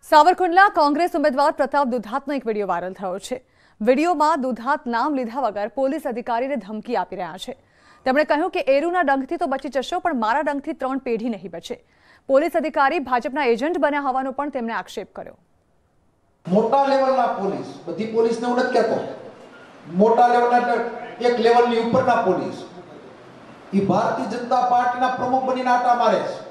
સાવરકુંડલા કોંગ્રેસ ઉમેદવાર પ્રતાપ દુધાતનો એક video viral થયો છે। વિડીયોમાં દુધાત નામ લીધા વગર પોલીસ અધિકારીને ધમકી આપી રહ્યા છે। તેમણે કહ્યું કે એરુના ડંખથી તો બચી જશો, પણ મારા ડંખથી 3 પેઢી નહીં બચે। પોલીસ અધિકારી ભાજપના એજન્ટ બન્યા હોવાનો પણ તેમણે આક્ષેપ કર્યો। મોટા લેવલના પોલીસ, બધી પોલીસને હું નથી કહેતો, મોટા લેવલના એક લેવલની ઉપરના પોલીસ એ ભારતીય જનતા પાર્ટીના પ્રમુખ બનીને આટા મારે છે,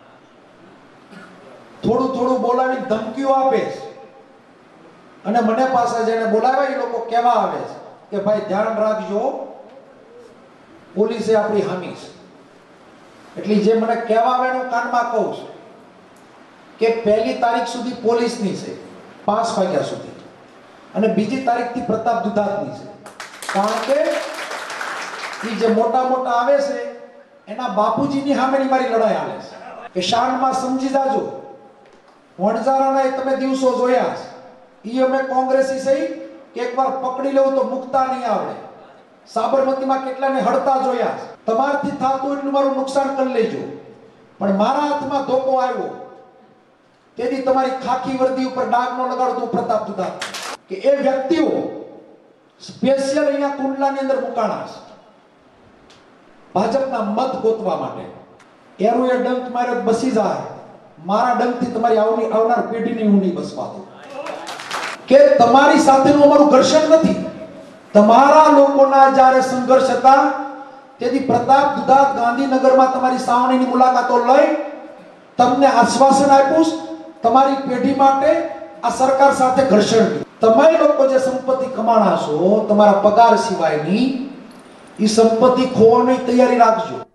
થોડું થોડું બોલાવી ધમકીઓ આપે છે અને મને પાસે જેને બોલાવ્યા એ લોકો કહેવા આવે છે કે ભાઈ ધ્યાન રાખજો, પોલીસે આપણી હામી છે। એટલે જે મને કહેવા આવે એનું કાનમાં કહું છું કે 1લી તારીખ સુધી પોલીસની છે 5 વાગ્યા સુધી, અને 2જી તારીખથી પ્રતાપ દુધાતની છે, કારણ કે એ જે મોટા મોટા આવે છે એના બાપુજીની સામેની મારી લડાઈ આવે છે કે શાનમાં સમજી જાજો। વણઝારાના તમે દિવસો જોયા છે, એ અમે કોંગ્રેસી સહી કે એકવાર પકડી લેવું તો મુકતા નહીં આવડે। સાબરમતીમાં કેટલાને હડતા જોયા છે, તમારથી થતું એટલું મારું નુકસાન કરી લેજો, પણ મારા હાથમાં ધોકો આવ્યો તેથી તમારી ખાખી વર્દી ઉપર ડાઘ ન લગાડતો પ્રતાપ દુધાત કે એ વ્યક્તિઓ સ્પેશિયલ અહીંયા કુંડલાની અંદર મુકાણા છે ભાજપના મત ગોતવા માટે। એરુએ ડંક માર્યો બસી જાય, મારા ડંકથી તમારી આવનાર પેઢીને હું નહીં બસવા દઉં કે તમારી સાથેનું અમારું ઘર્ષણ નથી, તમારા લોકોના જ્યારે સંઘર્ષ હતા તેથી પ્રતાપ દુધાત ગાંધીનગરમાં તમારી સાવણીની મુલાકાતો લઈ તમને આશ્વાસન આપ્યું તમારી પેઢી માટે આ સરકાર સાથે ઘર્ષણ। તમે લોકો જે સંપત્તિ કમાણા છો તમારા પગાર સિવાયની, એ સંપત્તિ ખોવાની તૈયારી રાખજો।